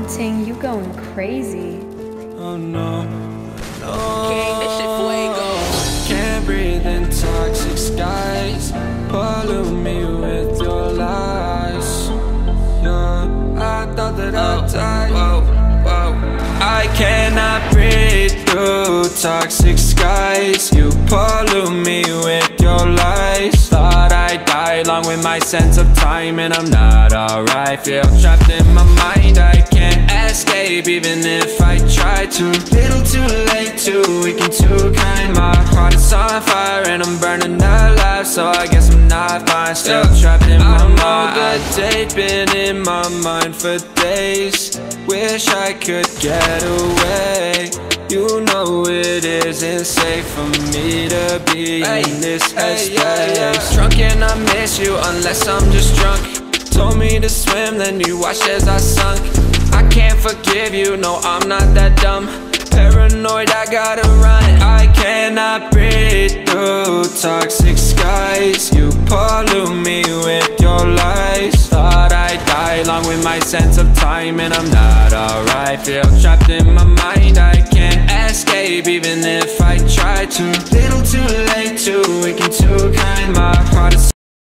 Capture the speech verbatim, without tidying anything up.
Ting, you going crazy. Oh no, no. King, this shit fuego. Can't breathe in toxic skies. Pollute me with your lies. Yeah, I thought that I'd die. Whoa, whoa. I cannot breathe through toxic skies. You pollute me with your lies. Thought I'd die along with my sense of time, and I'm not alright. Feel trapped in my mind, I can't escape even if I try to. Little too late, too weak and too kind. My heart is on fire and I'm burning alive, so I guess I'm not fine. Still yeah. trapped in my mind. I know the date, been in my mind for days. Wish I could get away. You know it isn't safe for me to be hey, in this headspace. Hey, yeah, yeah. Drunk and I miss you unless I'm just drunk. Told me to swim, then you watched as I sunk. I can't forgive you, no I'm not that dumb. Paranoid, I gotta run. I cannot breathe through toxic skies. You pollute me with your lies. Thought I'd die along with my sense of time, and I'm not alright. Feel trapped in my mind, I can't escape even if I try to. Little too late, too weak and too kind. My heart is